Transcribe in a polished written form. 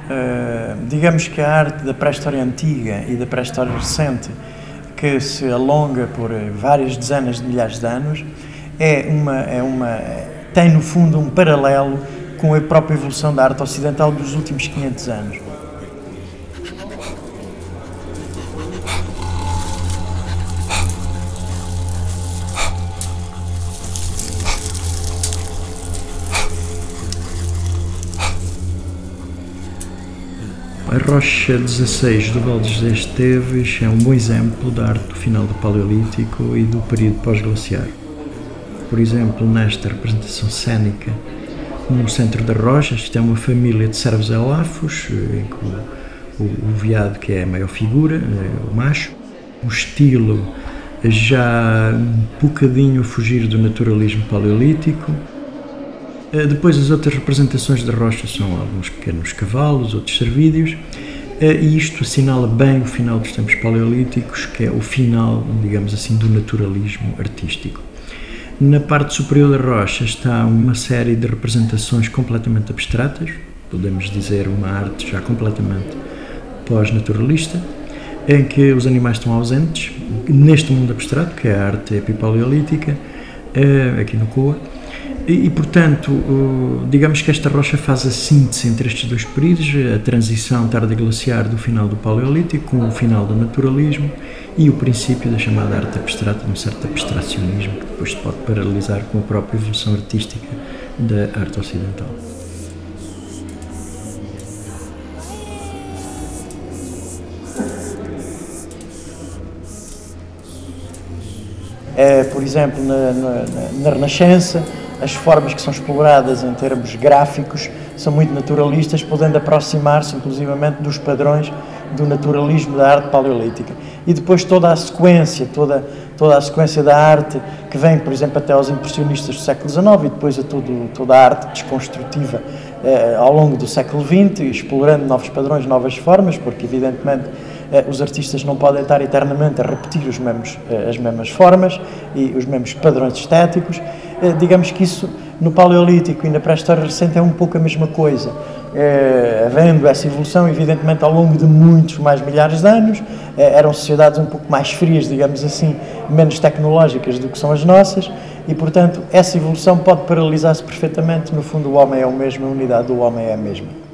Digamos que a arte da pré-história antiga e da pré-história recente, que se alonga por várias dezenas de milhares de anos, tem no fundo um paralelo com a própria evolução da arte ocidental dos últimos 500 anos. A rocha 16 do Val de José Esteves é um bom exemplo da arte do final do Paleolítico e do período pós-glaciar. Por exemplo, nesta representação cênica, no centro da rocha, isto é uma família de cervos elafos, em que o veado, que é a maior figura, o macho, um estilo já um bocadinho a fugir do naturalismo paleolítico. Depois as outras representações da rocha são alguns pequenos cavalos, outros cervídeos, e isto assinala bem o final dos tempos paleolíticos, que é o final, digamos assim, do naturalismo artístico. Na parte superior da rocha está uma série de representações completamente abstratas, podemos dizer uma arte já completamente pós-naturalista, em que os animais estão ausentes, neste mundo abstrato, que é a arte epipaleolítica, aqui no Coa. E, portanto, digamos que esta rocha faz a síntese entre estes dois períodos, a transição tardiglaciar do final do Paleolítico com o final do naturalismo e o princípio da chamada arte abstrata, um certo abstracionismo que depois se pode paralelizar com a própria evolução artística da arte ocidental. Por exemplo, na Renascença, as formas que são exploradas em termos gráficos são muito naturalistas, podendo aproximar-se inclusivamente dos padrões do naturalismo da arte paleolítica. E depois toda a sequência da arte que vem, por exemplo, até aos impressionistas do século XIX e depois a toda a arte desconstrutiva ao longo do século XX, explorando novos padrões, novas formas, porque evidentemente os artistas não podem estar eternamente a repetir as mesmas formas e os mesmos padrões estéticos. Digamos que isso no Paleolítico e na pré-história recente é um pouco a mesma coisa. Havendo essa evolução, evidentemente, ao longo de muitos mais milhares de anos, eram sociedades um pouco mais frias, digamos assim, menos tecnológicas do que são as nossas, e, portanto, essa evolução pode paralisar-se perfeitamente. No fundo, o homem é o mesmo, a unidade do homem é a mesma.